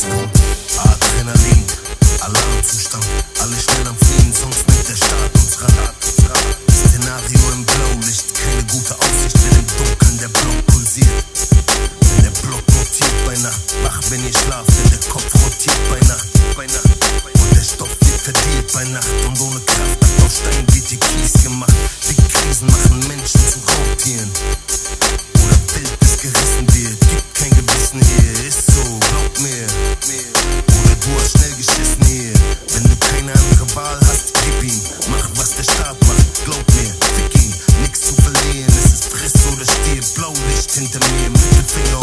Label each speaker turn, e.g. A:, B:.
A: es kommt. Adrenalin, Alarmzustand, alle schnell am Fliehen, sonst nimmt der Staat uns Rat. Szenario im Blaulicht, keine gute Aussicht, wenn im Dunkeln der Block pulsiert. Wenn der Block rotiert bei Nacht, wach wenn ihr schlaft, wenn der Kopf rotiert bei Nacht. Und der Stoff wird verdielt bei Nacht und ohne Kraft hat aus Stein wird die Kies gemacht. Die Krisen machen Menschen zu Raubtieren. Oder Bild, das gerissen wird, gibt kein Gewissen hier, ist so, glaub mir. Oder du hast schnell geschissen hier, wenn du keine andere Wahl hast, gib ihm. Mach was der Staat macht, glaub mir, fick ihn, nix zu verlieren, es ist Friss oder stirb. Blaulicht hinter mir, Mittelfinger